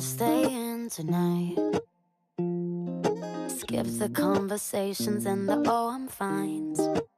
stay in tonight. Skip the conversations and the oh I'm fines.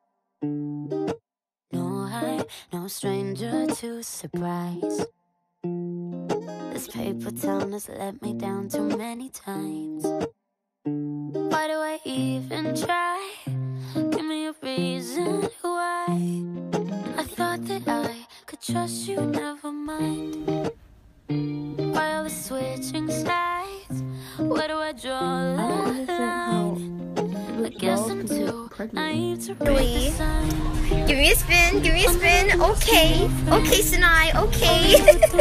No, I'm no stranger to surprise. This paper town has let me down too many times. Why do I even try? Give me a reason why. I thought that I could trust you, never mind. Why all the switching sides? Where do I draw the line? I guess I'm too naive to read the signs. Give me a spin, give me a spin. Okay, okay, Sinai, okay.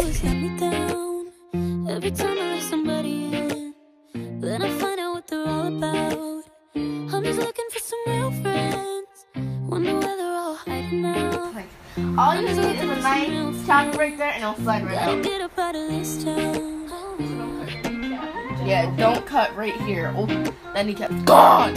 Every time I let somebody in, then I find out what they're all about. I'm just looking for some real friends. Wonder where they're all hiding now. All you need is a nice chocolate right there, and it'll slide right out. Get up out of this town. Yeah, don't cut right here. Oh, then he kept gone.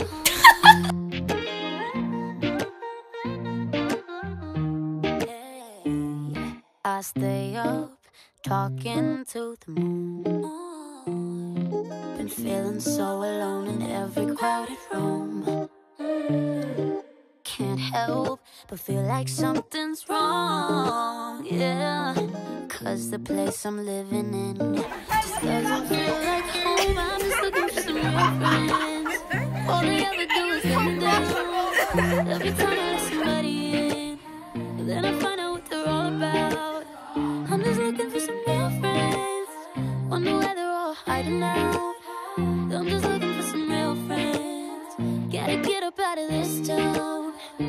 I stay up talking to the moon. Been feeling so alone in every crowded room. Can't help but feel like something's wrong, yeah. Cause the place I'm living in just doesn't feel like home. I'm just looking for some real friends. All they ever do is let me down. Every time I let somebody in, then I find out what they're all about. I'm just looking for some real friends. Wonder where they're all hiding out. I'm just looking for some real friends. Gotta get up out of this town.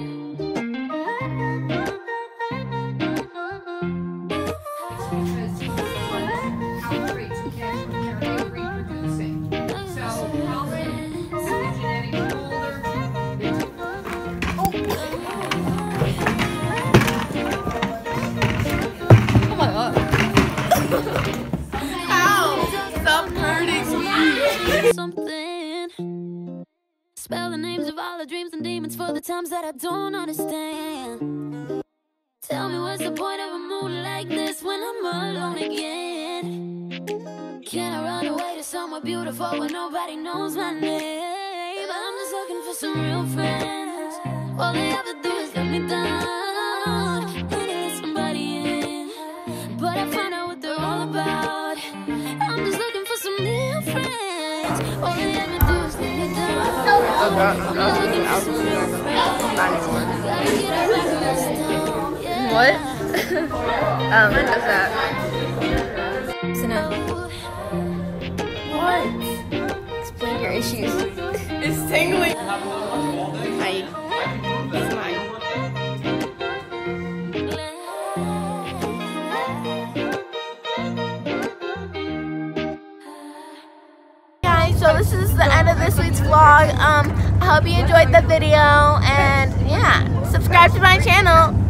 Something. Spell the names of all the dreams and demons for the times that I don't understand. Tell me what's the point of a moon like this when I'm alone again? Can I run away to somewhere beautiful where nobody knows my name? I'm just looking for some real friends. All they ever do is let me down. When I let somebody in, but I find out what they're all about. I'm just looking for some real friends. All they ever do is let me down. I'm just looking for some real friends. Gotta get out of this town, yeah. What? What's that? Sinai. What? Explain your issues. It's tingling. It's mine. Guys, so this is the end of this week's vlog. I hope you enjoyed the video, and yeah, subscribe to my channel.